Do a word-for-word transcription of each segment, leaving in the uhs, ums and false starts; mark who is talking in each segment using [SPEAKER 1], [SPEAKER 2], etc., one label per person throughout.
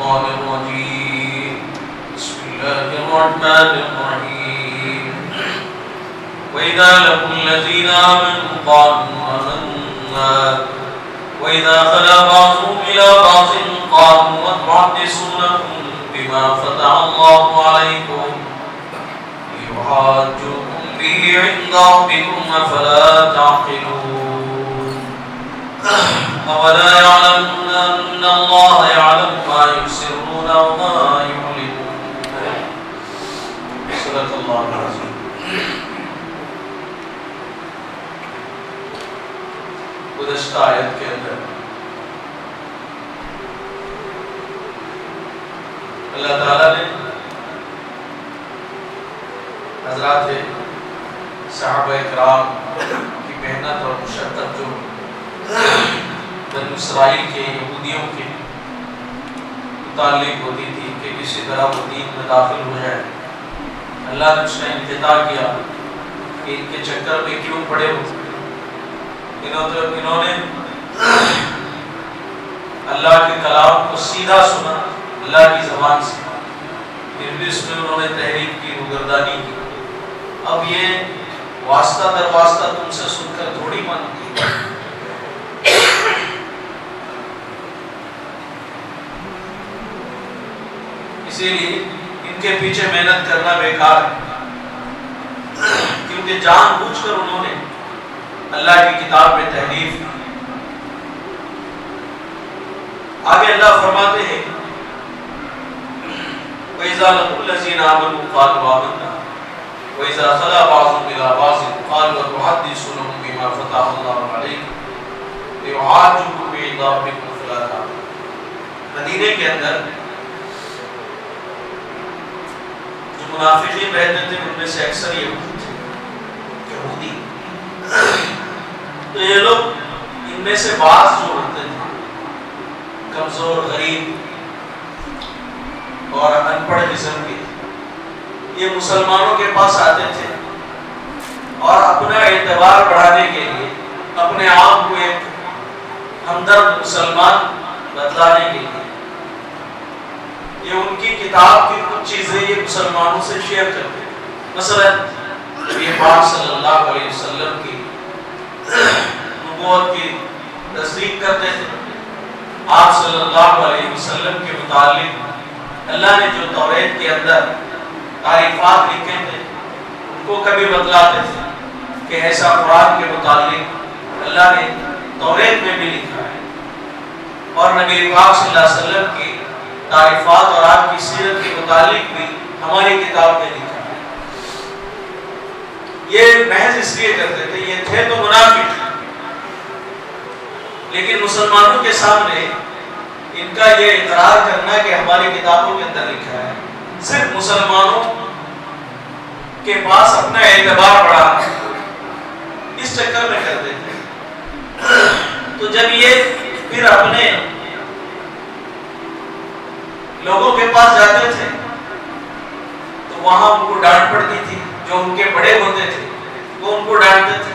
[SPEAKER 1] الشيطان الرجيم بسم الله الرحمن الرحيم وإذا لقوا الذين آمنوا قالوا آمنا وإذا خلا بعضهم إلى بعض قالوا أتحدثونهم بما فتح الله عليكم ليحاجوكم به عند ربكم أفلا تعقلون أولا يعلمون أن الله يعلم ما يسرون وما يعلنون صدق الله العظيم. گزشتہ آیت کے اندر اللہ تعالیٰ نے حضرات صحابہ اکرام کی محنت اور مشقت جو بنی اسرائیل کے یہودیوں کے متعلق ہوتی تھی کہ کسی طرح وہ دین میں داخل ہو جائے، اللہ نے اس کا انتظار کیا کہ ان کے چکر میں کیوں پڑے ہو. انہوں نے اللہ کے کلام کو سیدھا سنا اللہ کی زبان سے، پھر بھی اس میں انہوں نے تحریف کی، روگردانی کی. اب یہ واسطہ در واسطہ تم سے سن کر تھوڑی مانتی. اسی لیے ان کے پیچھے محنت کرنا بیکار ہے، کیونکہ جان بوجھ کر انہوں نے اللہ کی کتاب میں تحریف. آگے اللہ فرماتے ہیں وَإِذَا لَقُوا الَّذِينَ آمَنُوا قَالُوا آمَنَّا وَإِذَا خَلَا بَعْضُهُمْ إِلَىٰ بَعْضٍ قَالُوا أَتُحَدِّثُونَهُم بِمَا فَتَحَ اللَّهُ عَلَيْكُمْ لِيُحَاجُّوكُم بِهِ عِندَ رَبِّكُمْ فَلَا تَعْقِلُونَ. مدینے کے اندر جو منافقین رہتے تھے ان میں سے اکثر یہود تھے، یہودی. تو یہ لوگ ان میں سے بعض جو ہوتے تھے کمزور، غریب اور ان پڑھ قسم کے، یہ مسلمانوں کے پاس آتے تھے اور اپنا اعتبار بڑھانے کے لیے اپنے آپ کو ایک ہمدرد مسلمان بتلانے کے لیے یہ ان کی کتاب کی کچھ چیزیں یہ مسلمانوں سے شیئر کرتے تھے. مثلا نبی پاک صلی اللہ علیہ وسلم کی نبوت کی تصدیق کرتے تھے. آپ صلی اللہ علیہ وسلم کے متعلق اللہ نے جو توریت کے اندر تعریفات لکھے تھے ان کو کبھی بتلاتے تھے کہ ایسا قرآن کے متعلق اللہ نے توریت میں بھی لکھا ہے، اور نبی پاک صلی اللہ علیہ وسلم کی تعریفات اور آپ کی سیرت کے متعلق بھی ہماری کتاب میں لکھا ہے. یہ محض اس لیے کرتے تھے، یہ تھے تو منافق، لیکن مسلمانوں کے سامنے ان کا یہ اقرار کرنا کہ ہماری کتابوں کے اندر لکھا ہے صرف مسلمانوں کے پاس اپنا اعتبار بڑھانا اس چکر میں کرتے تھے. تو جب یہ پھر اپنے لوگوں کے پاس جاتے تھے تو وہاں ان کو ڈانٹ پڑتی تھی. جو ان کے بڑے ہوتے تھے وہ ان کو ڈانٹتے تھے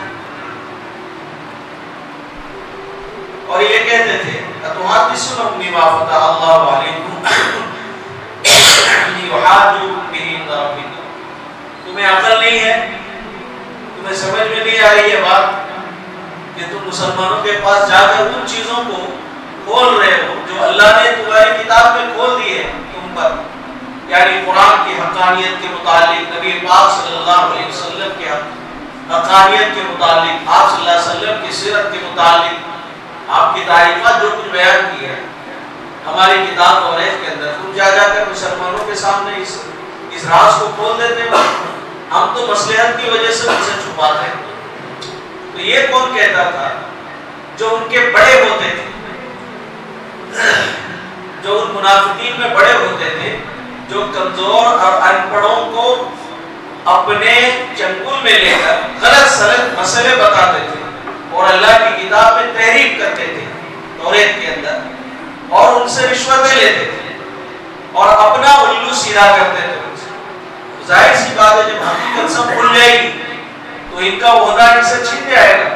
[SPEAKER 1] اور یہ کہتے تھے أَتُحَدِّثُونَهُم بِمَا فَتَحَ اللَّهُ عَلَيْكُمْ لِيُحَاجُّوكُم بِهِ عِندَ رَبِّكُمْ. تمہیں عقل نہیں ہے، تمہیں سمجھ میں نہیں آ رہی ہے بات کہ تم مسلمانوں کے پاس جا کر ان چیزوں کو کھول رہے ہو جو اللہ نے تمہاری کتاب میں کھول دی ہے تم پر، یعنی قرآن کی حقانیت کے متعلق، نبی پاک صلی اللہ علیہ وسلم کے حقانیت کے متعلق، آپ صلی اللہ علیہ وسلم کی سیرت کے متعلق آپ کی تعریفات جو کچھ بیان کی ہے ہماری کتاب توریت کے اندر، تم جا جا کر مسلمانوں کے سامنے اس اس راز کو کھول دیتے ہو. ہم تو مصلحت کی وجہ سے ان سے چھپاتے ہیں. تو یہ کون کہتا تھا؟ جو ان کے بڑے ہوتے تھے، جو ان منافقین میں بڑے ہوتے تھے، جو کمزور اور ان پڑھوں کو اپنے چنگل میں لے کر غلط سلط مسئلے بتاتے تھے اور اللہ کی کتاب میں تحریف کرتے تھے توریت کے اندر، اور ان سے رشوتیں لیتے تھے اور اپنا الو سیدھا کرتے تھے. ظاہر سی بات ہے جب حقیقت سب کھل جائے گی تو ان کا عہدہ ان سے چھن جائے گا،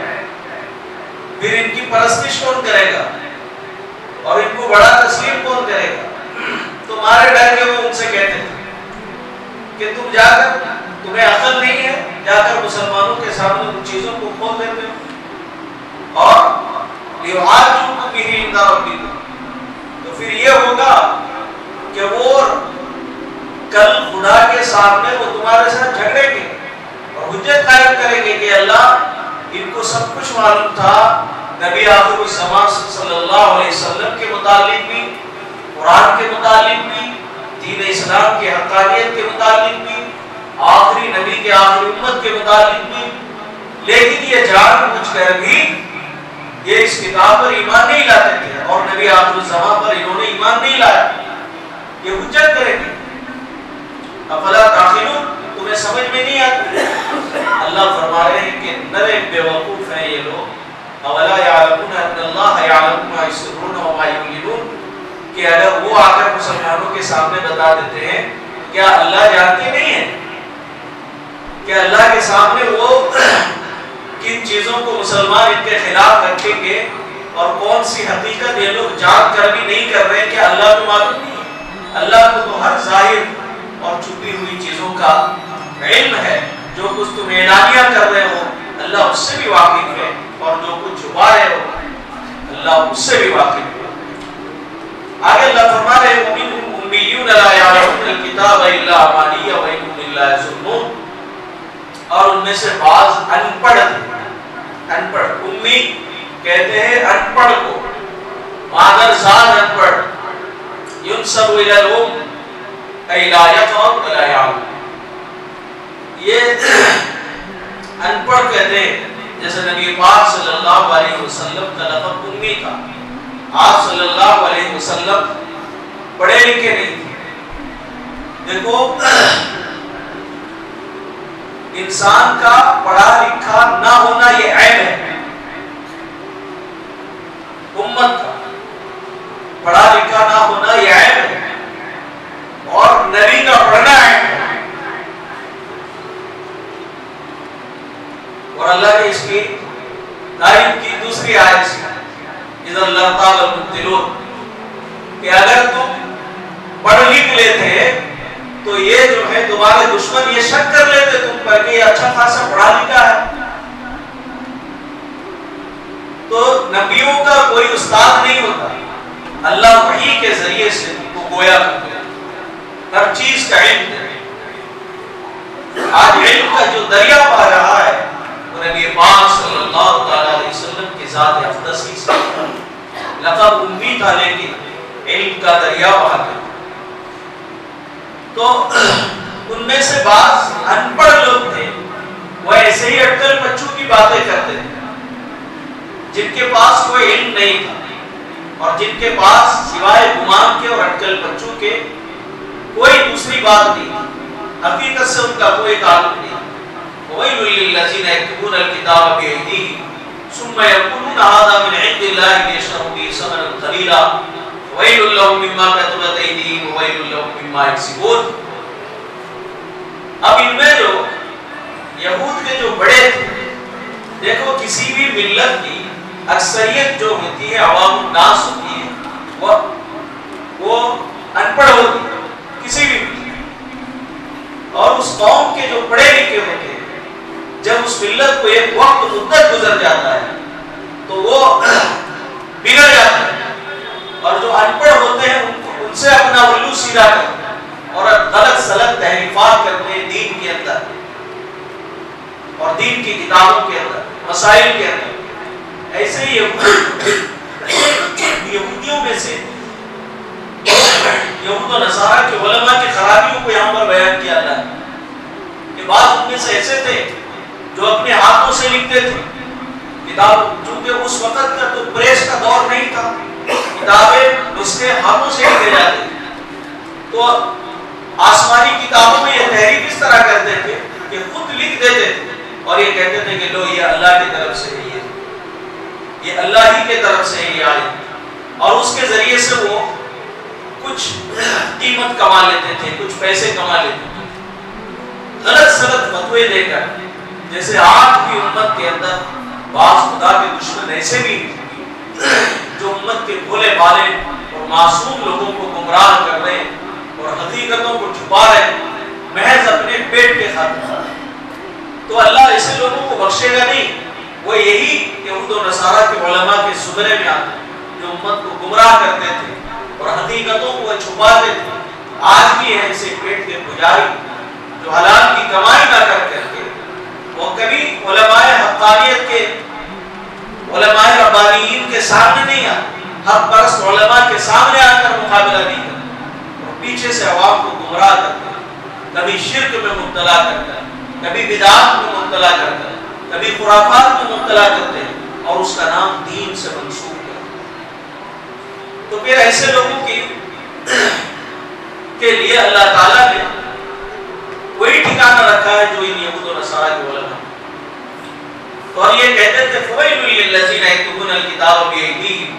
[SPEAKER 1] پھر ان کی پرستش کون کرے گا اور ان کو بڑا تسلیم کون کرے گا؟ تمہارے ڈر کے وہ ان سے کہتے تھے کہ تم جا کر, تمہیں عقل نہیں ہے, جا کر مسلمانوں کے سامنے ان چیزوں کو کھول دیتے ہو اور لِيُحَاجُّوكُم بِهِ عِندَ رَبِّكُم, تو پھر یہ ہوگا کہ وہ کل خدا کے سامنے وہ تمہارے ساتھ جھگڑیں گے اور حجت قائم کریں گے کہ اللہ ان کو سب کچھ معلوم تھا, نبی آخر الزمان صلی اللہ علیہ وسلم کے متعلق بھی, قرآن کے متعلق بھی, دین اسلام کے حقانیت کے متعلق بھی, آخری نبی کے آخری امت کے متعلق بھی, لیکن یہ جان بوجھ کر بھی یہ اس کتاب پر ایمان نہیں لاتے تھے اور نبی آخر الزمان پر انہوں نے ایمان نہیں لایا. یہ حجت کریں گے. افلا تعقلون, تمہیں سمجھ میں نہیں آتی؟ اللہ فرما رہے ہیں کہ نرے بے وقوف ہیں یہ لوگ. اولا یعلمون ان اللہ یعلم ما یسرون و ما یعلنون, کہ اگر وہ آ کر مسلمانوں کے سامنے بتا دیتے ہیں, کیا اللہ جانتے نہیں ہیں کہ اللہ کے سامنے وہ کن چیزوں کو مسلمان ان کے خلاف رکھیں گے اور کون سی حقیقت یہ لوگ جان کر بھی نہیں کر رہے کہ اللہ کو معلوم نہیں ہے. اللہ کو تو ہر ظاہر اور چھپی ہوئی چیزوں کا علم ہے. جو کچھ تم اعلانیہ کر رہے ہو اللہ اس سے بھی واقف ہے, اور جو کچھ چھپا رہے ہو اللہ اس سے بھی واقف ہے. آگے اللہ فرما رہے ہیں وَمِنْهُمْ أُمِّيُّونَ لَا يَعْلَمُونَ الْكِتَابَ إِلَّا أَمَانِيَّ وَإِنْهُمْ إِلَّا يَظُنُّونَ, اور ان میں سے بعض ان پڑھ ان پڑھ امی کہتے ہیں ان پڑھ کو, مادر زاد ان پڑھ, يُنْسَبُ إِلَى الْأُمِّ أَيْ لَا يَقْرَأُ وَلَا يَعْلَمُ, یہ ان پڑھ کہتے ہیں. جیسے نبی پاک صلی اللہ علیہ وسلم کا لقب امی تھا, آپ صلی اللہ علیہ وسلم پڑھے لکھے نہیں تھے. دیکھو انسان کا پڑھا لکھا نہ ہونا یہ عیب ہے. امت کا پڑھا لکھا نہ ہونا یہ عیب ہے, اور نبی کا پڑھنا عیب ہے. اور اللہ نے اس کی تعریف کی دوسری آیت سے, اِذَا لَارْتَابَ الْمُبْطِلُونَ, کہ اگر تم پڑھ لکھ لیتے تو یہ جو ہے تمہارے دشمن یہ شک کر لیتے تم پر کہ یہ اچھا خاصا پڑھا لکھا ہے. تو نبیوں کا کوئی استاد نہیں ہوتا, اللہ وحی کے ذریعے سے وہ گویا کرتے ہیں, ہر چیز کا علم ہے. آج علم کا جو دریا بہہ رہا ہے وہ نبی پاک صلی اللہ علیہ وسلم کی ذات اقدسی سے, لقب امی تھا لیکن علم کا دریا بہا گیا. تو ان میں سے بعض ان پڑھ لوگ تھے, وہ ایسے ہی اٹکل بچوں کی باتیں کرتے تھے جن کے پاس کوئی علم نہیں تھا, اور جن کے پاس سوائے گمان کے اور اٹکل بچوں کے کوئی دوسری بات نہیں تھی, حقیقت سے ان کا کوئی تعلق نہیں. وَوَيْلٌ لِّلَّذِينَ يَكْتُبُونَ الْكِتَابَ بِأَيْدِيهِمْ ثُمَّ يَقُولُونَ هَٰذَا مِنْ عِندِ اللَّهِ لِيَشْتَرُوا بِهِ ثَمَنًا قَلِيلًا وَوَيْلٌ لَّهُم مِّمَّا كَتَبَتْ أَيْدِيهِمْ وَوَيْلٌ لَّهُم مِّمَّا يَكْسِبُونَ. اب ان میں جو یہود کے جو بڑے تھے, دیکھو کسی بھی ملت کی اکثریت جو ہوتی ہے عوام الناس ہوتی ہے, وہ وہ ان پڑھ ہوتی ہے کسی بھی ملت, اور اس قوم کے جو پڑھے لکھے ہوتے ہیں جب اس ملت کو ایک وقت مدت گزر جاتا ہے تو وہ بگڑ جاتا ہے, اور جو ان پڑھ ہوتے ہیں ان, ان سے اپنا الو سیدھا کرتے ہیں اور غلط سلط تحریفات کرتے ہیں دین کے اندر اور دین کی کتابوں کے اندر, مسائل کے اندر. ایسے ہی یہودیوں میں سے یہود و نصارہ کے علماء کی خرابیوں کو یہاں پر بیان کیا اللہ ہے کہ بعض ان میں سے ایسے تھے جو اپنے ہاتھوں سے لکھتے تھے کتاب, چونکہ اس وقت کا تو پریس کا دور نہیں تھا, کتابیں نسخے ہاتھوں سے لکھے جاتے تھے. تو آسمانی کتابوں میں یہ تحریف اس طرح کرتے تھے کہ خود لکھ دیتے تھے اور یہ کہتے تھے کہ لو یہ اللہ کی طرف سے ہے, یہ اللہ ہی کے طرف سے یہ آئے, اور اس کے ذریعے سے وہ کچھ قیمت کما لیتے تھے, کچھ پیسے کما لیتے تھے غلط سلط فتوے دے کر. جیسے آج بھی امت کے اندر بعض خدا کے دشمن ایسے بھی جو امت کے بھولے بالے اور معصوم لوگوں کو گمراہ کر رہے ہیں, اور حقیقتوں کو چھپا رہے ہیں محض اپنے پیٹ کے خاطر، تو اللہ ایسے لوگوں کو بخشے گا نہیں۔ وہ یہی یہود و نصارہ کے علماء کے زمرے میں آتے ہیں جو امت کو گمراہ کرتے تھے اور حقیقتوں کو وہ چھپاتے تھے۔ آج بھی ہیں ایسے پیٹ کے پجاری جو حلال کی کمائی نہ کر کر کے وہ کبھی علماء حقانیت کے، علماء ربانیین کے سامنے نہیں آتے، حق پرست علماء کے سامنے آ کر مقابلہ نہیں کرتے اور پیچھے سے عوام کو گمراہ کرتے ہیں، کبھی شرک میں مبتلا کرتا ہے، کبھی بدعات میں مبتلا کرتا ہے، کبھی خرافات میں مبتلا کرتے ہیں اور اس کا نام دین سے منسوب کرتے ہیں۔ تو پھر ایسے لوگوں کی کے لیے اللہ تعالیٰ نے وہی ٹھکانہ رکھا ہے جو ان یہود و نصارہ کے علماء، اور یہ کہتے تھے فَوَيْلٌ لِّلَّذِينَ يَكْتُبُونَ الْكِتَابَ بِأَيْدِيهِمْ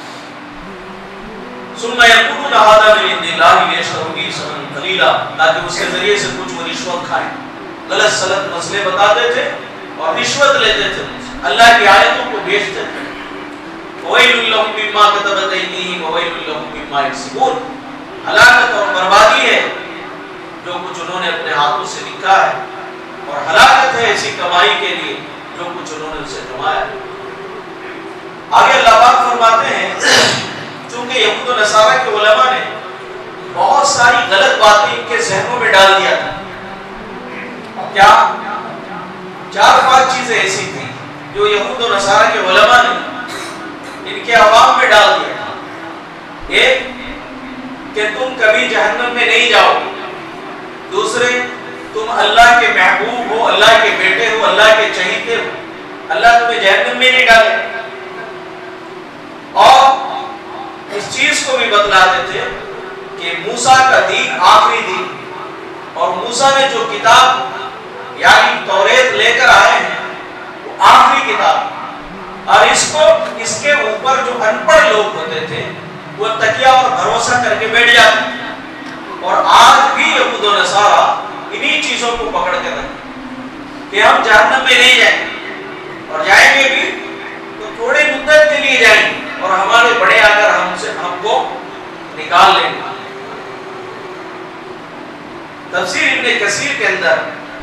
[SPEAKER 1] ثُمَّ يَقُولُونَ هَٰذَا مِنْ عِندِ اللَّهِ لِيَشْتَرُوا بِهِ ثَمَنًا قَلِيلًا، تاکہ اس کے ذریعے سے کچھ وہ رشوت کھائیں، غلط سلط مسئلے بتاتے تھے اور رشوت لیتے تھے، اللہ کی آیتوں کو بیچتے تھے۔ وَوَيْلٌ لَّهُم مِّمَّا كَتَبَتْ أَيْدِيهِمْ وَوَيْلٌ لَّهُم مِّمَّا يَكْسِبُونَ، ہلاکت اور بربادی ہے جو کچھ انہوں نے اپنے ہاتھوں سے لکھا ہے، اور ہلاکت ہے ایسی کمائی کے لیے جو کچھ انہوں نے اسے کمایا۔ آگے اللہ پاک فرماتے ہیں چونکہ یہود و نصارہ کے علماء نے بہت ساری غلط باتیں ان کے ذہنوں میں ڈال دیا تھا، کیا چار پانچ چیزیں ایسی تھیں جو یہود و نصارہ کے علماء نے ان کے عوام میں ڈال دیا تھا۔ ایک کہ تم کبھی جہنم میں نہیں جاؤ گے، دوسرے تم اللہ کے محبوب ہو، اللہ کے بیٹے ہو، اللہ کے چہیتے ہو، اللہ تمہیں جہنم میں نہیں ڈالے، اور اس چیز کو بھی بتلاتے تھے کہ موسیٰ کا دین آخری دین، اور موسیٰ نے جو کتاب یعنی توریت لے کر آئے ہیں وہ آخری کتاب، اور اس کو اس کے اوپر جو ان پڑھ لوگ ہوتے تھے وہ تکیہ اور بھروسہ کر کے بیٹھ جاتے ہیں، اور آج بھی یہود و نصارہ انہی چیزوں کو پکڑ کے رکھیں کہ ہم جہنم میں نہیں جائیں گے، اور جائیں گے بھی تو تھوڑے مدت کے لیے جائیں گے اور ہمارے بڑے آ کر ہم سے ہم کو نکال لیں گے۔ تفسیر ابن کثیر کے اندر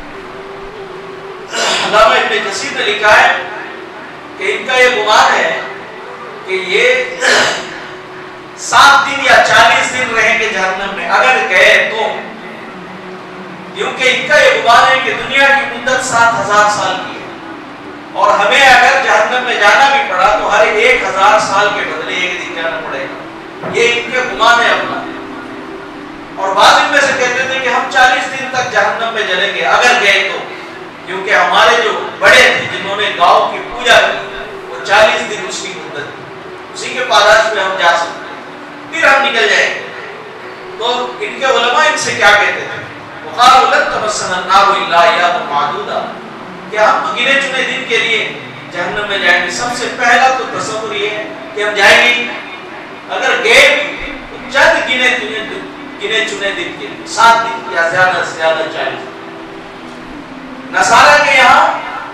[SPEAKER 1] علامہ ابن کثیر نے لکھا ہے کہ ان کا یہ گمان ہے کہ یہ سات دن یا چالیس دن رہیں گے جہنم میں اگر گئے تو، کیونکہ ان کا یہ گمان ہے کہ دنیا کی مدت سات ہزار سال کی ہے، اور ہمیں اگر جہنم میں جانا بھی پڑا تو ہر ایک ہزار سال کے بدلے ایک دن جانا پڑے گا، یہ ان کے گمان ہے اپنا۔ اور بعض ان میں سے کہتے تھے کہ ہم چالیس دن تک جہنم میں جلیں گے اگر گئے تو، کیونکہ ہمارے جو بڑے تھے جنہوں نے گاؤں کی پوجا کی وہ چالیس دن اس کی مدت تھی، اسی کے پاداش میں ہم جا سکتے پھر ہم نکل جائیں گے۔ تو ان کے علماء ان سے کیا کہتے تھے؟ وقالوا لن تمسنا النار الا ایاما معدودا، کہ ہم تو گنے چنے دن کے لیے جہنم میں جائیں گے۔ سب سے پہلا تو تصور یہ ہے کہ ہم جائیں گے، اگر گئے تو چند گنے چنے گنے چنے دن کے لیے، سات دن یا زیادہ سے زیادہ چالیس دن۔ نصارہ کے یہاں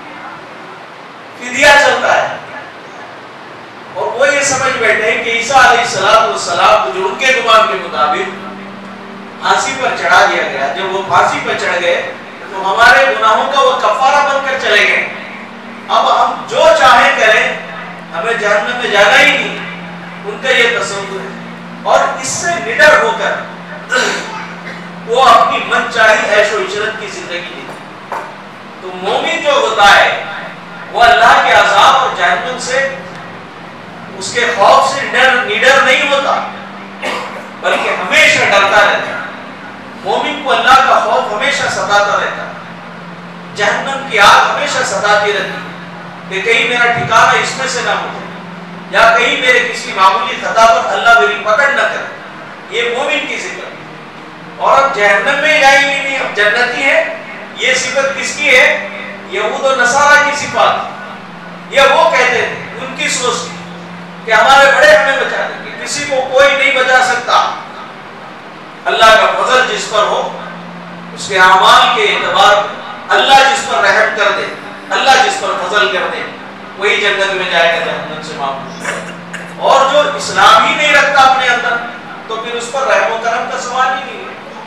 [SPEAKER 1] فدیہ چلتا ہے، اور وہ یہ سمجھ بیٹھے کہ عیسیٰ علیہ السلام کو جو ان کے گمان کے مطابق پھانسی پر چڑھا دیا گیا، جب وہ پھانسی پر چڑھ گئے تو ہمارے گناہوں کا وہ کفارہ بن کر چلے گئے، اب ہم جو چاہیں کریں ہمیں جہنم میں جانا ہی نہیں، ان کا یہ تصور ہے۔ اور اس سے نڈر ہو کر وہ اپنی من چاہی عیش و عشرت کی زندگی جیتے۔ تو مومن جو ہوتا ہے وہ اللہ کے عذاب اور جہنم سے اس کے خوف سے نڈر نہیں ہوتا، بلکہ ہمیشہ ڈرتا رہتا ہے۔ مومن کو اللہ کا خوف ہمیشہ ستاتا رہتا ہے، جہنم کی آگ ہمیشہ ستاتی رہتی ہے کہ کہیں میرا ٹھکانہ اس میں سے نہ ہو جائے، یا کہیں میرے کسی معمولی خطا پر اللہ میری پکڑ نہ کرے۔ یہ مومن کی صفت، اور اب جہنم میں جائیں گے نہیں، اب جنتی ہے۔ یہ صفت کس کی ہے؟ یہود و نصارہ کی صفات۔ یہ وہ کہتے ہیں، ان کی سوچ کی کہ ہمارے بڑے ہمیں بچا دیں گے، کسی کو کوئی نہیں بچا سکتا۔ اللہ کا فضل جس پر ہو، اس کے اعمال کے اعتبار اللہ جس پر رحم کر دے، اللہ جس پر فضل کر دے، وہی جنت میں جائے گا، جہنم سے معاف۔ اور جو اسلام ہی نہیں رکھتا اپنے اندر تو پھر اس پر رحم و کرم کا سوال ہی نہیں ہے۔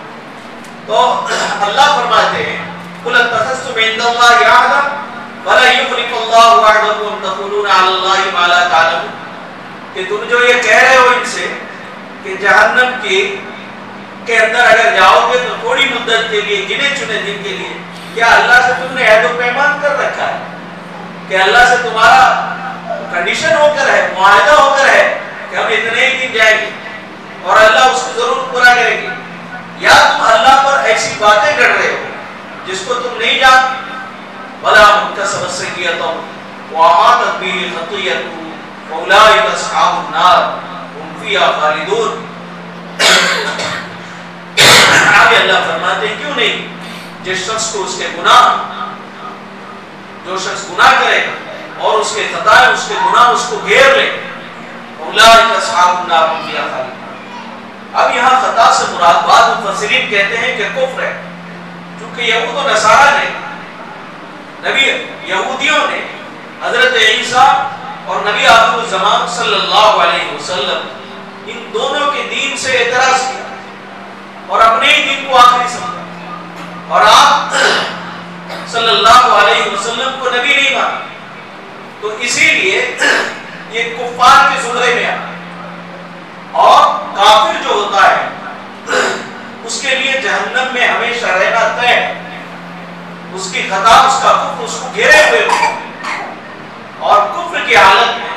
[SPEAKER 1] تو اللہ فرماتے ہیں قُلْ اتَّخَذْتُمْ عِندَ اللَّهِ عَهْدًا وَلَا يُخْلِفُ اللَّهُ وَعْدَهُ تَقُولُونَ عَلَى اللَّهِ مَا لَا تَعْلَمُونَ کہ تم جو یہ کہہ رہے ہو ان سے کہ جہنم کی کے اندر اگر جاؤ گے تو تھوڑی مدت کے لیے گنے چنے دن کے لیے، کیا اللہ سے تم نے عہد و پیمان کر رکھا ہے کہ اللہ سے تمہارا کنڈیشن ہو کر ہے، معاہدہ ہو کر ہے کہ ہم اتنے ہی دن جائیں گے اور اللہ اس کو ضرور پورا کرے گی، یا تم اللہ پر ایسی باتیں کر رہے ہو جس کو تم نہیں جانتے؟ وَلَا مُكْتَسَبَ السَّيِّئَةُ وَأَحَاطَتْ بِهِ خَطِيئَتُهُ فَأُولَٰئِكَ أَصْحَابُ النَّارِ هُمْ فِيهَا خَالِدُونَ۔ آگے اللہ فرماتے ہیں کیوں نہیں جس شخص کو اس کے گناہ، جو شخص گناہ کرے اور اس کے خطائیں، اس کے گناہ اس کو گھیر لے، اولئک اصحاب النار هم فیہا خالدون۔ اب یہاں خطا سے مراد بعض مفسرین کہتے ہیں کہ کفر ہے، چونکہ یہود و نصارہ نے، نبی یہودیوں نے حضرت عیسیٰ اور نبی آخر الزمان صلی اللہ علیہ وسلم ان دونوں کے دین سے اعتراض کیا اور اپنے ہی دین کو آخری سمجھا، اور آپ صلی اللہ علیہ وسلم کو نبی نہیں مانا، تو اسی لیے یہ کفار کے زمرے میں آیا، اور کافر جو ہوتا ہے اس کے لیے جہنم میں ہمیشہ رہنا طے ہے، اس کی خطا، اس کا کفر اس کو گھیرے ہوئے ہوتا ہے، اور کفر کی حالت میں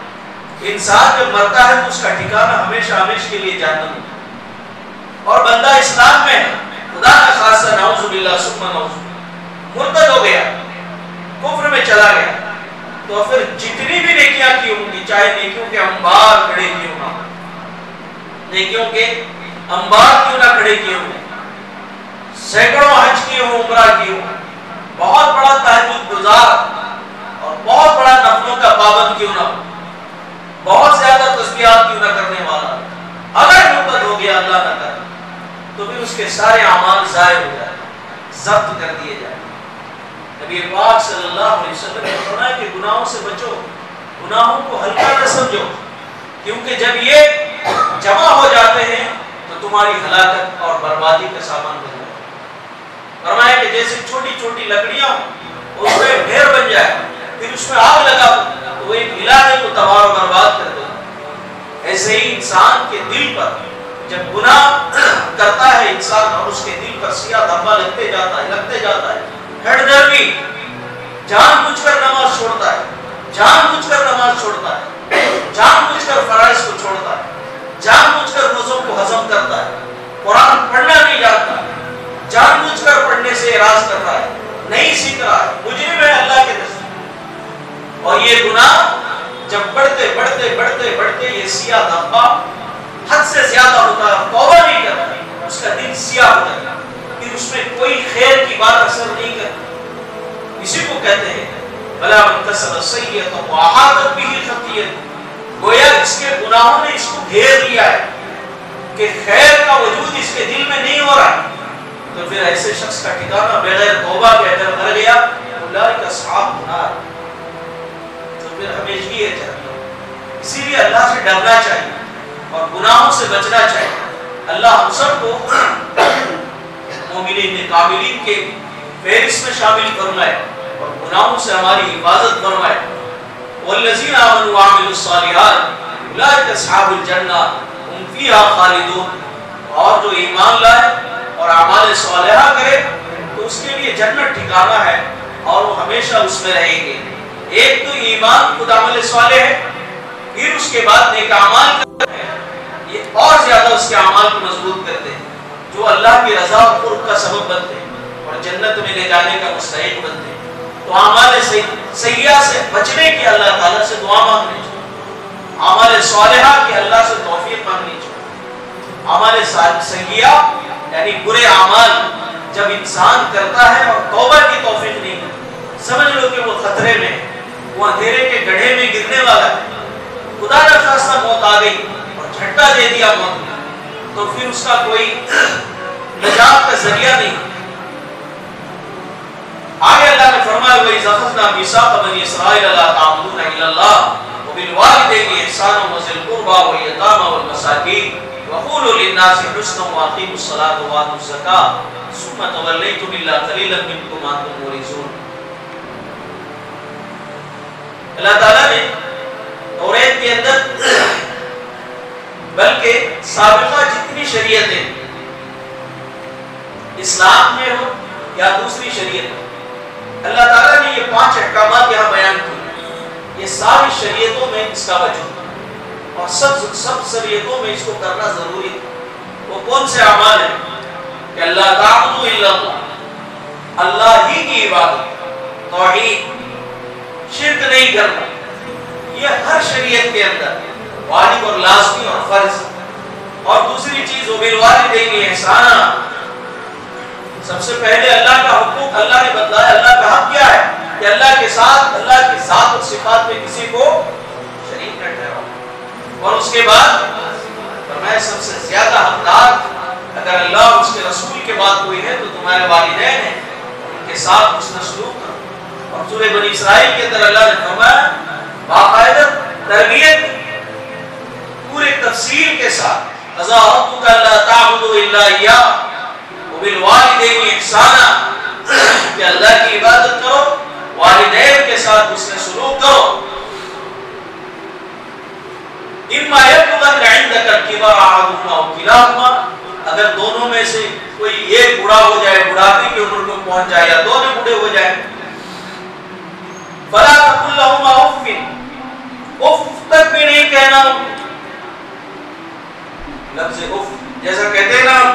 [SPEAKER 1] انسان جب مرتا ہے تو اس کا ٹھکانہ ہمیشہ ہمیشہ کے لیے جہنم ہے، اور بندہ اسلام میں خدا کا خاصہ نعوذ باللہ ثم نعوذ مرتد ہو گیا، کفر میں چلا گیا، تو پھر جتنی بھی نیکیاں کی ہوں گی، چاہے نیکیوں کے انبار کھڑے کیوں نہ ہوں، نیکیوں کے انبار کیوں نہ کھڑے کیے ہوں، سینکڑوں حج کیے ہوں، عمرہ کیے ہوں، بہت بڑا تہجد گزار اور بہت بڑا نفلوں کا پابند کیوں نہ ہو، بہت زیادہ تسبیحات کیوں نہ کرنے والا، اگر مرتد ہو گیا اللہ نہ کرے تو پھر اس کے سارے اعمال ضائع ہو جائے، ضبط کر دیے جائیں۔ نبی پاک صلی اللہ علیہ وسلم نے فرمایا کہ گناہوں سے بچو، گناہوں کو ہلکا نہ سمجھو، کیونکہ جب یہ جمع ہو جاتے ہیں تو تمہاری ہلاکت اور بربادی کا سامان بن جاتا ہے۔ فرمایا کہ جیسے چھوٹی چھوٹی لکڑیاں اس میں ڈھیر بن جائے، پھر اس میں آگ لگا تو وہ ایک علاقے کو تباہ و برباد کر دے، ایسے ہی انسان کے دل پر جب گناہ کرتا ہے انسان اور اس کے دل پر سیاہ دھبا لگتے جاتا ہے لگتے جاتا ہے ہر درمی جان بوجھ کر نماز چھوڑتا ہے، جان بوجھ کر نماز چھوڑتا ہے، جان بوجھ کر فرائض کو چھوڑتا ہے، جان بوجھ کر روزوں کو ہضم کرتا ہے، قرآن پڑھنا نہیں جانتا، جان بوجھ کر پڑھنے سے اعراض کر رہا ہے، نہیں سیکھ رہا ہے، مجرم ہے اللہ کے نزدیک، اور یہ گناہ جب بڑھتے بڑھتے بڑھتے بڑھتے یہ سیاہ دھبا حد سے زیادہ ہوتا ہے، توبہ نہیں کرتا، اس کا دل سیاہ ہو جاتا ہے، پھر اس میں کوئی خیر کی بات اثر نہیں کرتی۔ اسی کو کہتے ہیں بلا من کسب السیئۃ وأحاطت بہ خطیئۃ، گویا اس کے گناہوں نے اس کو گھیر لیا ہے کہ خیر کا وجود اس کے دل میں نہیں ہو رہا، تو پھر ایسے شخص کا ٹھکانہ بغیر توبہ کے اگر مر گیا اولئک اصحاب النار، تو پھر ہمیشگی ہے جہنم۔ اسی لیے اللہ سے ڈرنا چاہیے اور گناہوں سے بچنا چاہیے۔ اللہ ہم سب کو مومنین کاملین کے فہرست میں شامل فرمائے اور گناہوں سے ہماری حفاظت فرمائے۔ والذین آمنوا وعملوا الصالحات اولئک اصحاب الجنہ هم فیہا خالدون، اور جو ایمان لائے اور اعمال صالحہ کرے تو اس کے لیے جنت ٹھکانہ ہے اور وہ ہمیشہ اس میں رہیں گے۔ ایک تو ایمان خود عمل صالح ہے، پھر اس کے بعد نیک اعمال کرتے ہیں، یہ اور زیادہ اس کے اعمال کو مضبوط کرتے ہیں، جو اللہ کی رضا اور قرب کا سبب بنتے ہیں اور جنت میں لے جانے کا مستحق بنتے ہیں۔ تو اعمال سیئہ سے بچنے کی اللہ تعالیٰ سے دعا مانگنی چاہیے، اعمال صالحہ کی اللہ سے توفیق مانگنی چاہیے۔ اعمال سیئہ یعنی برے اعمال جب انسان کرتا ہے اور توبہ کی توفیق نہیں کرتا، سمجھ لو کہ وہ خطرے میں، وہ اندھیرے کے گڑھے میں گرنے والا ہے، خدا نہ خواستہ موت آ گئی اور جھٹکا دے دیا موت نے، تو پھر اس کا کوئی نجات کا ذریعہ نہیں۔ آگے اللہ نے فرمایا وَإِذْ أَخَذْنَا مِيثَاقَ بَنِي إِسْرَائِيلَ لَا تَعْبُدُونَ إِلَّا اللَّهَ وَبِالْوَالِدَيْنِ إِحْسَانًا وَذِي الْقُرْبَى وَالْيَتَامَى وَالْمَسَاكِينَ وقولوا للناس حسنا واقیموا الصلاة وآتوا الزکاة ثم تولیتم الا قلیلا منکم وانتم معرضون. اللہ تعالیٰ نے توریت کے اندر بلکہ سابقہ جتنی شریعتیں اسلام میں ہو یا دوسری شریعت ہو، اللہ تعالیٰ نے یہ پانچ احکامات یہاں بیان کیے. یہ ساری شریعتوں میں اس کا وجود ہے اور سب سب شریعتوں میں اس کو کرنا ضروری ہے. وہ کون سے اعمال ہیں کہ اللہ تعبدوا الا اللہ، اللہ ہی کی عبادت، توحید، شرک نہیں کرنا. یہ ہر شریعت کے اندر واجب اور لازمی اور فرض. اور دوسری چیز وبالوالدین احسانا، سب سے پہلے اللہ کا حقوق اللہ نے بتلایا. اللہ کا حق کیا ہے کہ اللہ کے ساتھ اللہ کی ذات اور صفات میں کسی کو شریک نہ ٹھہراؤ. اور اس کے بعد فرمایا سب سے زیادہ حقدار اگر اللہ اور اس کے رسول کے بعد کوئی ہے تو تمہارے والدین ہیں، ان کے ساتھ حسن سلوک کرو. اور سورہ بنی اسرائیل کے اندر اللہ نے فرمایا باقاعدہ تربیت پورے تفصیل کے ساتھ قضا ربک الا تعبدوا الا اياه وبالوالدین احسانا، کہ اللہ کی عبادت کرو، والدین کے ساتھ حسن سلوک کرو. اما یبلغن عندک الکبر احدهما او کلاهما، اگر دونوں میں سے کوئی ایک بوڑھا ہو جائے، بڑھاپے کی عمر کو پہنچ جائے یا دونوں بوڑھے ہو جائیں، فلا تقل لهما اف، اف تک بھی نہیں کہنا. لفظ اف جیسا کہتے ہیں نا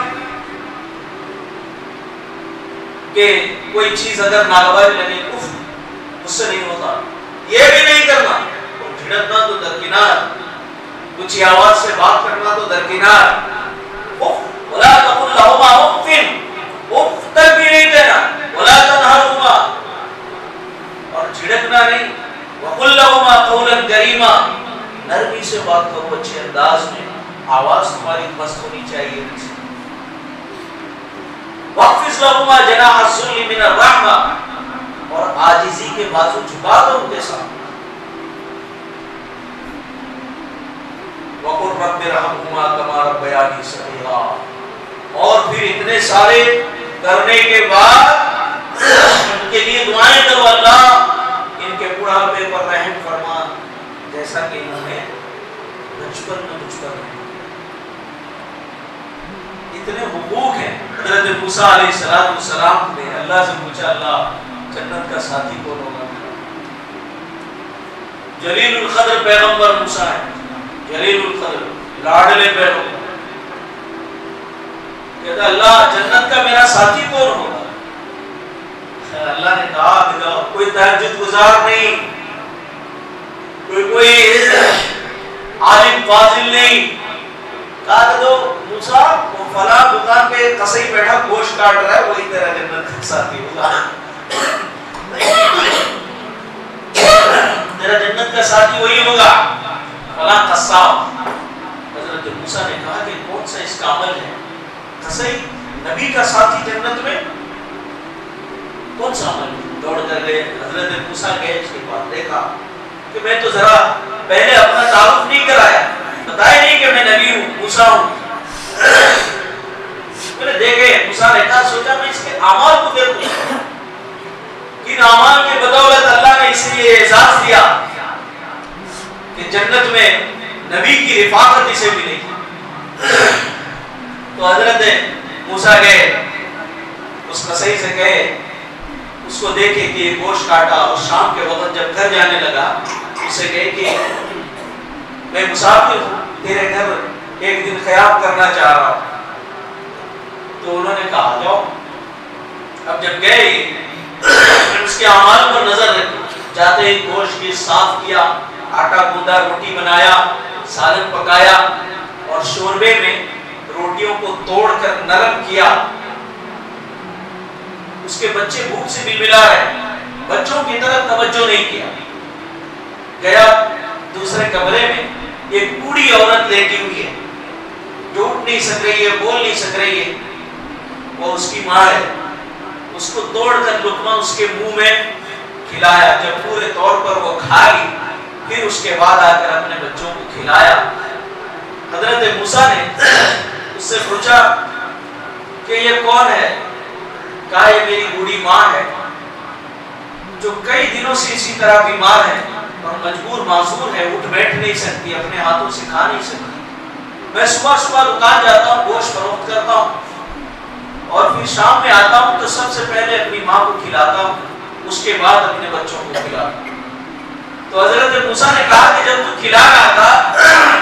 [SPEAKER 1] کہ کوئی چیز اگر ناگواری لگے اف، اس سے نہیں ہوتا. یہ بھی نہیں کرنا. جھڑکنا تو درکنار، کچھ آواز سے بات کرنا تو درکنار. اف ولا تقل لهما اف، اف تک بھی نہیں کہنا. ولا تنهرهما، اور جھڑکنا نہیں. وقل لهما قولا کریما، نرمی سے بات کرو، اچھے انداز میں، آواز تمہاری مست ہونی چاہیے. وَاخْفِضْ لَهُمَا جَنَاحَ الذُّلِّ مِنَ الرَّحْمَةِ، اور عاجزی کے بازو جھکا دو ان کے سامنے. وَقُلْ رَبِّ ارْحَمْهُمَا كَمَا رَبَّيَانِي صَغِيرًا، اور پھر اتنے سارے کرنے کے بعد ان کے لیے دعائیں کرو اللہ ان کے بڑھاپے پر رحم فرما جیسا کہ انہوں نے بچپن میں مجھ پر رحم. اتنے حقوق ہیں. حضرت موسیٰ علیہ السلام نے اللہ سے پوچھا اللہ جنت کا ساتھی کون ہوگا؟ جلیل القدر پیغمبر موسیٰ ہے، جلیل القدر لاڈلے پیغمبر. کہتا اللہ جنت کا میرا ساتھی کون ہوگا؟ اللہ نے کہا کوئی تہجد گزار نہیں، کوئی کوئی عالم فاضل نہیں. کہا دو موسیٰ وہ فلاں دکان پہ قصائی بیٹھا گوشت کاٹ رہا ہے وہی تیرا جنت کا ساتھی ہوگا، تیرا جنت کا ساتھی وہی ہوگا فلاں قصاب. حضرت موسیٰ نے کہا کہ کون سا اس کا عمل ہے؟ قصائی نبی کا ساتھی جنت میں کون سا عمل ہے؟ دوڑ کر گئے. حضرت موسیٰ گئے اس کے بعد دیکھا کہ میں تو ذرا پہلے اپنا تعارف نہیں کرایا، بتایا نہیں کہ میں نبی ہوں، موسیٰ ہوں. میں نے دیکھے موسیٰ نے کہا سوچا میں اس کے اعمال کو دیکھوں، کن اعمال کے بدولت اللہ نے اسے یہ اعزاز دیا کہ جنت میں نبی کی رفاقت اسے ملے گی. تو حضرت موسیٰ گئے اس قصائی سے گئے، اس کو دیکھے کہ یہ گوشت کاٹا اور شام کے وقت جب گھر جانے لگا اسے کہے کہ میں مسافر ہوں، تیرے گھر ایک دن خیام کرنا چاہ رہا ہوں. تو انہوں نے کہا جاؤ. اب جب گئے اس کے اعمال پر نظر رکھی، جاتے ہی گوشت کی صاف کیا، آٹا گوندا، روٹی بنایا، سالن پکایا اور شوربے میں روٹیوں کو توڑ کر نرم کیا. اس کے بچے بھوک سے بھی ملا رہے، بچوں کی طرف توجہ نہیں کیا. گیا دوسرے کمرے میں ایک بوڑھی عورت لیٹی ہوئی ہے، جو اٹھ نہیں سک رہی ہے، بول نہیں سک رہی ہے. وہ اس کی ماں ہے. اس کو توڑ کر لقمہ اس کے منہ میں کھلایا. جب پورے طور پر وہ کھا لی پھر اس کے بعد آ کر اپنے بچوں کو کھلایا. حضرت موسیٰ نے اس سے پوچھا کہ یہ کون ہے؟ کہا یہ میری بوڑھی ماں ہے جو کئی دنوں سے اسی طرح بیمار ہے اور مجبور معذور ہے، اٹھ بیٹھ نہیں سکتی، اپنے ہاتھوں سے کھا نہیں سکتی۔ میں صبح صبح دکان جاتا ہوں، گوشت فروخت کرتا ہوں اور پھر شام میں آتا ہوں تو سب سے پہلے اپنی ماں کو کھلاتا ہوں، اس کے بعد اپنے بچوں کو کھلاتا ہوں۔ تو حضرت موسیٰ نے کہا کہ جب تو کھلا رہا تھا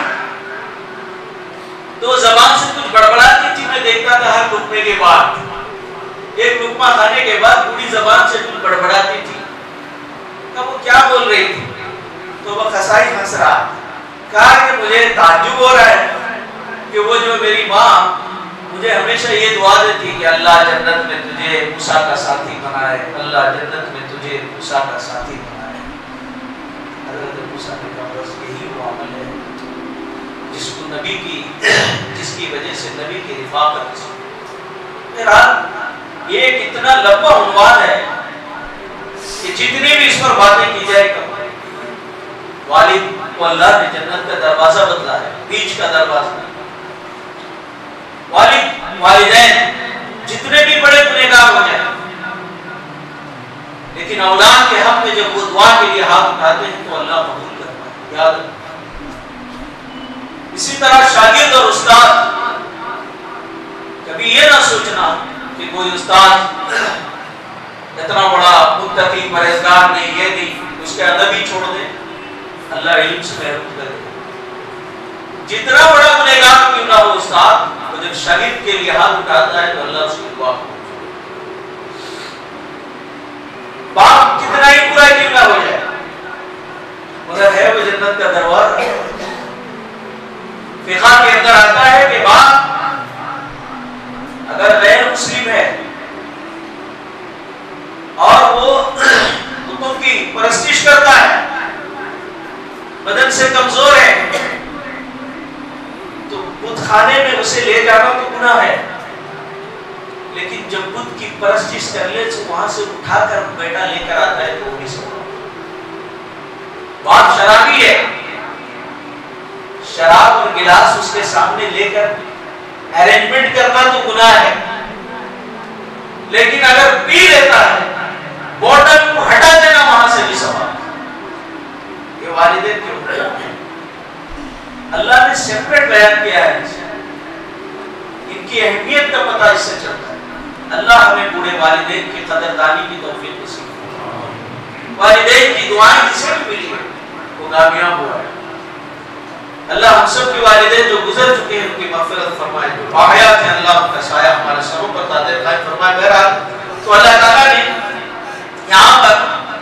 [SPEAKER 1] تو زبان سے کچھ بڑبڑاتی تھی، میں دیکھتا تھا ہر لقمے کے بعد، ایک لقمہ کھانے کے بعد بوڑھی زبان سے کچھ بڑبڑاتی تھی۔ کہ وہ کیا بول رہی تھی؟ تو وہ قصائی ہنس رہا، کہا کہ مجھے تعجب ہو رہا ہے کہ وہ جو میری ماں مجھے ہمیشہ یہ دعا دیتی کہ اللہ جنت میں تجھے موسیٰ کا ساتھی بنائے، اللہ جنت میں تجھے موسیٰ کا ساتھی بنائے۔ حضرت موسیٰ نے کہا بس یہی وہ عمل ہے جس کو نبی کی جس کی وجہ سے نبی کی رفاقت ہے۔ بہرحال یہ ایک اتنا لمبا عنوان ہے کہ جتنی بھی اس پر باتیں کی جائے کم۔ والد کو اللہ نے جنت کا دروازہ بدلا ہے، بیچ کا دروازہ۔ والد والدین جتنے بھی بڑے گنہگار ہو جائیں لیکن اولاد کے حق میں جب وہ دعا کے لیے ہاتھ اٹھاتے ہیں تو اللہ قبول کرتا ہے، یاد رکھیں۔ اسی طرح شاگرد اور استاد، کبھی یہ نہ سوچنا کہ کوئی استاد اتنا بڑا متقی پرہیزگار نے یہ دی اس کے ادب ہی چھوڑ دے، اللہ علم سے محروم کرے۔ جتنا بڑا گنہگار کیوں نہ ہو استاد، وہ جب شاگرد کے لیے ہاتھ اٹھاتا ہے تو اللہ اس کی دعا کو، باپ کتنا ہی برا کیوں نہ ہو جائے مگر ہے وہ جنت کا دروازہ۔ فقہ کے اندر آتا ہے کہ باپ اگر غیر مسلم ہے اور وہ بتوں کی پرستش کرتا ہے، بدن سے کمزور ہے، تو بت خانے میں اسے لے جانا تو گناہ ہے، لیکن جب بت کی پرستش کر لے تو وہاں سے اٹھا کر بیٹا لے کر آتا ہے تو وہ بھی سب۔ باپ شرابی ہے، شراب اور گلاس اس کے سامنے لے کر ارینجمنٹ کرنا تو گناہ ہے، لیکن اگر پی لیتا ہے بوٹل کو ہٹا دینا وہاں سے بھی ثواب۔ یہ والدین کے اوپر اللہ نے سیپریٹ بیان کیا ہے، ان کی اہمیت کا پتہ اس سے چلتا ہے۔ اللہ ہمیں بوڑھے والدین کی قدردانی کی توفیق نصیب فرمائے۔ والدین کی دعائیں جسے بھی ملی وہ کامیاب ہوا ہے۔ اللہ ہم سب کے والدین جو گزر چکے ہیں ان کی مغفرت فرمائے، جو باحیات ہیں اللہ ان کا سایہ ہمارے سروں پر دائر قائم فرمائے۔ بہرحال تو اللہ تعالیٰ نے یہاں پر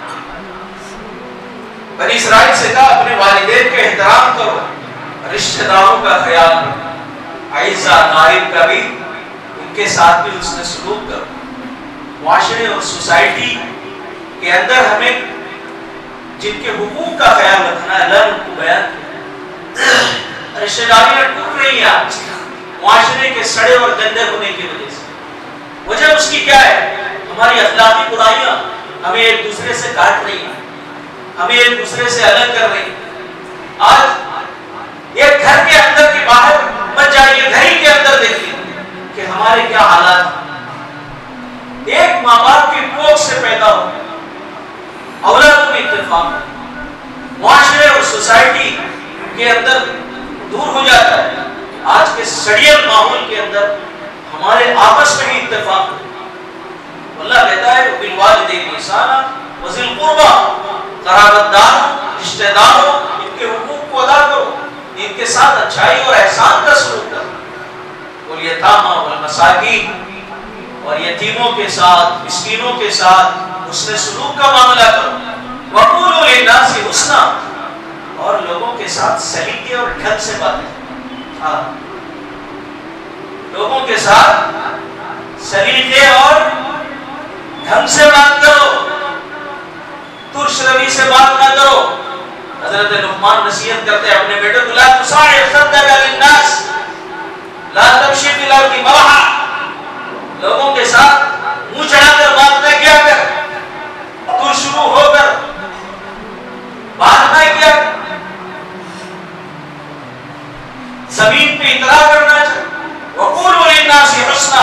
[SPEAKER 1] بنی اسرائیل سے کہا اپنے والدین کا احترام کرو، رشتہ داروں کا خیال رکھو، اعزا نائب کا بھی ان کے ساتھ بھی حسن سلوک کرو۔ معاشرے اور سوسائٹی کے اندر ہمیں جن کے حقوق کا خیال رکھنا ہے اللہ نے ان کو بیان کیا۔ رشتہ داریاں ٹوٹ رہی ہیں آج معاشرے کے سڑے اور گندے ہونے کی وجہ سے۔ وجہ اس کی کیا ہے؟ ہماری اخلاقی برائیاں ہمیں ایک دوسرے سے کاٹ رہی ہیں، ہمیں ایک دوسرے سے الگ کر رہی ہیں۔ آج ایک گھر کے اندر کے باہر مت جائیے، گھر ہی کے اندر دیکھیے کہ ہمارے کیا حالات ہیں۔ ایک ماں باپ کی کوکھ سے پیدا ہو اولادوں میں اتفاق، معاشرے اور سوسائٹی کے اندر دور ہو جاتا ہے۔ آج کے سڑیل ماحول کے اندر ہمارے آپس میں ہی اتفاق ہے۔ اللہ کہتا ہے بالوالدین احسانا وذی القربی، قرابت دار رشتہ داروں ان کے حقوق کو ادا کرو، ان کے ساتھ اچھائی اور احسان کا سلوک کرو۔ والیتامی والمساکین، اور یتیموں کے ساتھ مسکینوں کے ساتھ حسن سلوک کا معاملہ کرو۔ وقولوا للناس حسنا، اور لوگوں کے ساتھ سلیقے اور ڈھنگ سے باتیں، ہاں لوگوں کے ساتھ سلیقے اور ڈھنگ سے بات کرو، ترش روی سے بات نہ کرو۔ حضرت لقمان نصیحت کرتے اپنے بیٹے کو، لا تصاعر خدک للناس لا تمشی فی الارض مرحا، لوگوں کے ساتھ منہ چڑھا کر بات نہ کیا کر، ترش رو ہو کر بات نہ کیا کر، زمین پہ اترا کرنا چاہیے۔ وَقُولُوا لِلنَّاسِ حُسْنًا،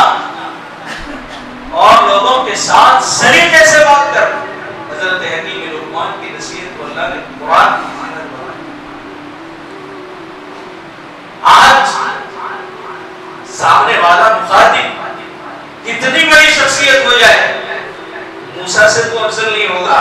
[SPEAKER 1] اور لوگوں کے ساتھ سلیقے سے بات کر. حضرت حکیم لقمان کی نصیحت کو اللہ نے قرآن کی مانند بنائی. آج سامنے والا مخاطب کتنی بڑی شخصیت ہو جائے، موسیٰ سے تو افضل نہیں ہوگا،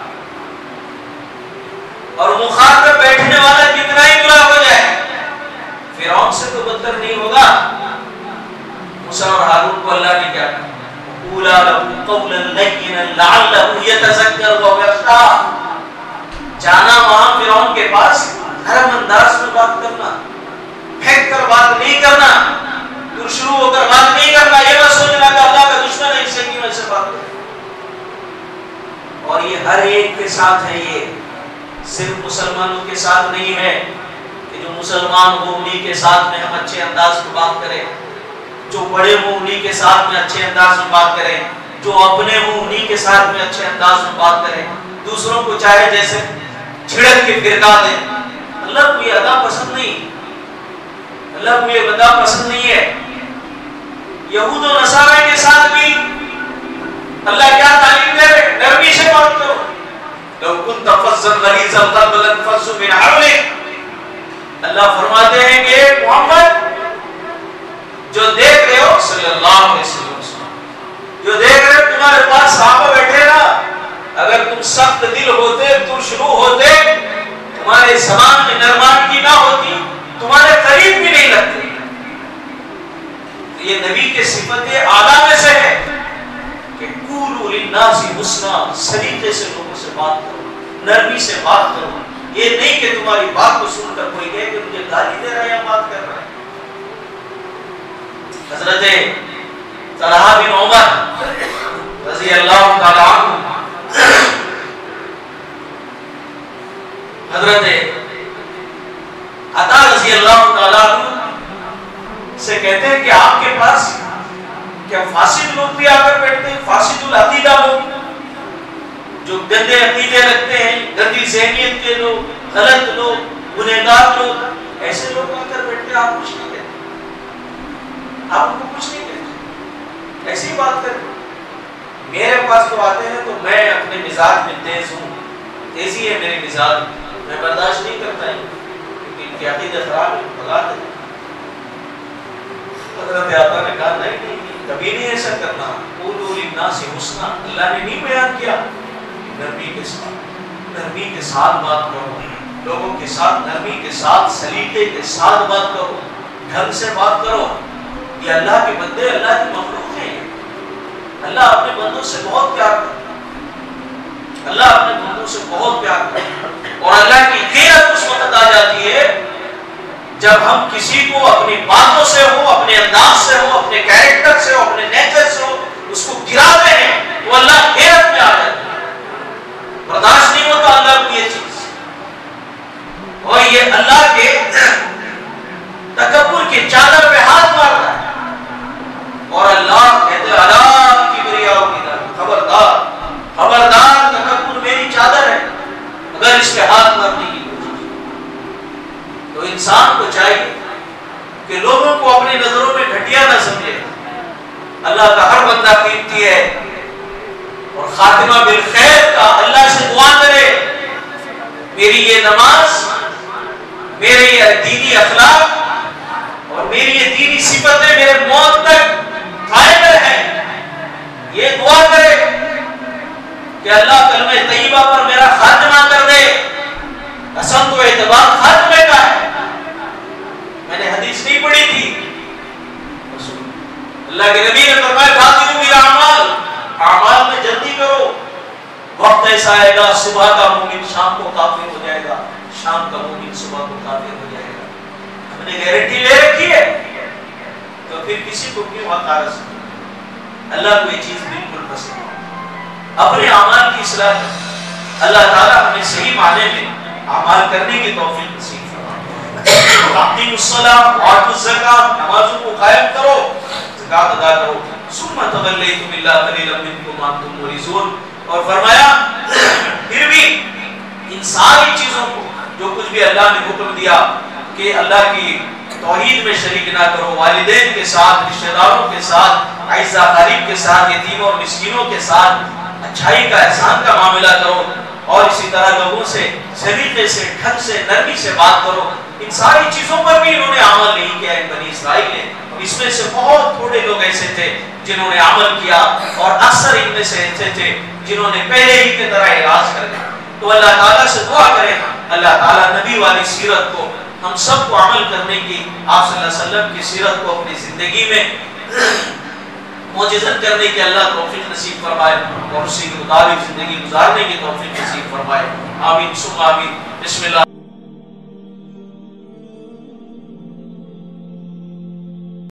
[SPEAKER 1] اور مخاطب بیٹھنے والا کتنا ہی برا ہو جائے، فرعون سے تو بدتر نہیں ہوگا. موسیٰ اور ہارون کو اللہ نے کیا کہا؟ قُولَا لَهُ قَوْلًا لَيِّنًا لَعَلَّهُ يَتَذَكَّرُ أَوْ يَخْشَىٰ. جانا وہاں فرعون کے پاس نرم انداز میں بات کرنا، پھینک کر بات نہیں کرنا، دور شروع ہو کر بات نہیں کرنا، یہ بس سوچنا کہ اللہ کا دشمن ہے، اس سے کی وجہ سے بات کرے. اور یہ ہر ایک کے ساتھ ہے، یہ صرف مسلمانوں کے ساتھ نہیں ہے کہ جو مسلمان ہو انہی کے ساتھ میں ہم اچھے انداز میں بات کریں، جو بڑے ہوں انہی کے ساتھ میں اچھے انداز میں بات کریں، جو اپنے ہوں انہی کے ساتھ میں اچھے انداز میں بات کریں. دوسروں کو چاہے جیسے چھڑک کے فرقہ دیں. اللہ کو یہ ادا پسند نہیں، اللہ کو یہ ادا پسند نہیں ہے. یہود و نصارہ کے ساتھ بھی اللہ کیا تعلیم دے رہے؟ نرمی سے بات کرو. لو كنت فظا غلیظ القلب لانفضوا من حولك. اللہ فرماتے ہیں کہ محمد جو دیکھ رہے ہو صلی اللہ علیہ وسلم، جو دیکھ رہے ہو تمہارے پاس صحابہ بیٹھے نا، اگر تم سخت دل ہوتے، ترشرو ہوتے، تمہارے زبان میں نرمانگی نہ ہوتی، تمہارے قریب بھی نہیں لگتے. یہ نبی کے صفت اعلیٰ میں سے ہے کہ قولوا للناس حسنا، سلیقے سے لوگوں سے بات کرو، نرمی سے بات کرو. یہ نہیں کہ تمہاری بات کو سن کر کوئی کہے کہ مجھے گالی دے رہا ہے یا بات کر رہا ہے. حضرت طلحہ بن عمر رضی اللہ تعالی عنہ حضرت عطا رضی اللہ تعالی عنہ سے کہتے ہیں کہ آپ کے پاس کیا فاسد لوگ بھی آ کر بیٹھتے ہیں، فاسد العقیدہ لوگ جو گندے عقیدے رکھتے ہیں، گندی ذہنیت کے لوگ، غلط لوگ، گنہگار لوگ، ایسے لوگ آ کر بیٹھتے ہیں، آپ کچھ نہیں کہتے، آپ ان کو کچھ نہیں کہتے، ایسی بات کرتے. میرے پاس تو آتے ہیں تو میں اپنے مزاج میں تیز ہوں، تیزی ہے میرے مزاج، میں برداشت نہیں کرتا ہوں کیونکہ ان کی عقیدہ خراب ہے، بھگا دیں. حضرت آقا نے کہا نہیں نہیں کبھی نہیں ایسا کرنا. قولوا للناس حسنا، اللہ نے نہیں بیان کیا؟ نرمی کے ساتھ، نرمی کے ساتھ بات کرو، لوگوں کے ساتھ نرمی کے ساتھ، سلیقے کے ساتھ بات کرو، ڈھنگ سے بات کرو. یہ اللہ کے بندے، اللہ کی مخلوق ہیں. اللہ اپنے بندوں سے بہت پیار کرتا ہے، اللہ اپنے بندوں سے بہت پیار کرتا ہے. اور اللہ کی غیرت اس وقت آ جاتی ہے جب ہم کسی کو اپنی باتوں سے ہو، اپنے انداز سے ہو، اپنے کیریکٹر سے ہو، اپنے نیچر سے ہو، اس کو گراتے ہیں تو اللہ غیرت میں آ جاتا ہے. برداشت نہیں ہوتا اللہ کو یہ چیز. اور یہ اللہ کے تکبر کی چادر پہ ہاتھ مارتا ہے. اور اللہ کہتے ہیں اللہ کبریاء کی دار، خبردار خبردار تکبر میری چادر ہے اگر اس پہ ہاتھ مارنے کی کوشش. تو انسان کو چاہیے کہ لوگوں کو اپنی نظروں میں گھٹیا نہ سمجھے. اللہ کا ہر بندہ قیمتی ہے اور خاتمہ بالخیر کا اللہ سے دعا کرے. میری یہ نماز، میرے یہ دینی اخلاق اور میری یہ دینی صفتیں میرے موت تک قائم رہیں. یہ دعا کرے کہ اللہ کلمہ طیبہ پر میرا خاتمہ کر دے. حسن تو اعتبار خاتمے کا ہے. میں نے حدیث نہیں پڑھی تھی، اللہ کے نبی نے فرمایا بادروا بالاعمال، اعمال میں جلدی کرو. وقت ایسا آئے گا صبح کا مومن شام کو کافر ہو جائے گا، شام کا مومن صبح کو کافر ہو جائے گا. ہم نے گارنٹی لے رکھی ہے تو پھر کسی کو کیوں ہکارا سکتے؟ اللہ کو یہ چیز بالکل پسند ہے. اپنے اعمال کی اصلاح ہے. اللہ تعالیٰ ہمیں صحیح معنی میں اعمال کرنے کی توفیق نصیب فرمائے. اقیموا الصلاۃ وآتوا الزکاۃ، نمازوں کو قائم کرو، زکات ادا کرو. ثم تولیتم الا قلیلا منکم وانتم معرضون. اور فرمایا پھر بھی ان ساری چیزوں کو جو کچھ بھی اللہ نے حکم دیا کہ اللہ کی توحید میں شریک نہ کرو، والدین کے ساتھ، رشتہ داروں کے ساتھ، اعزا قریب کے ساتھ، یتیموں اور مسکینوں کے ساتھ اچھائی کا، احسان کا معاملہ کرو، اور اسی طرح لوگوں سے سلیقے سے، ڈھنگ سے، نرمی سے بات کرو۔ ان ساری چیزوں پر بھی انہوں نے عمل نہیں کیا ان بنی اسرائیل نے۔ اس میں سے بہت تھوڑے لوگ ایسے تھے جنہوں نے عمل کیا، اور اکثر ان میں سے ایسے تھے جنہوں نے پہلے ہی کی طرح اعراض کر دیا۔ تو اللہ تعالیٰ سے دعا کریں اللہ تعالیٰ نبی والی سیرت کو ہم سب کو عمل کرنے کی، آپ صلی اللہ علیہ وسلم کی سیرت کو اپنی زندگی میں معجزت کرنے کی اللہ توفیق نصیب فرمائے، اور اسی کے مطابق زندگی گزارنے کی توفیق نصیب فرمائے۔ آمین ثم آمین۔ بسم اللہ۔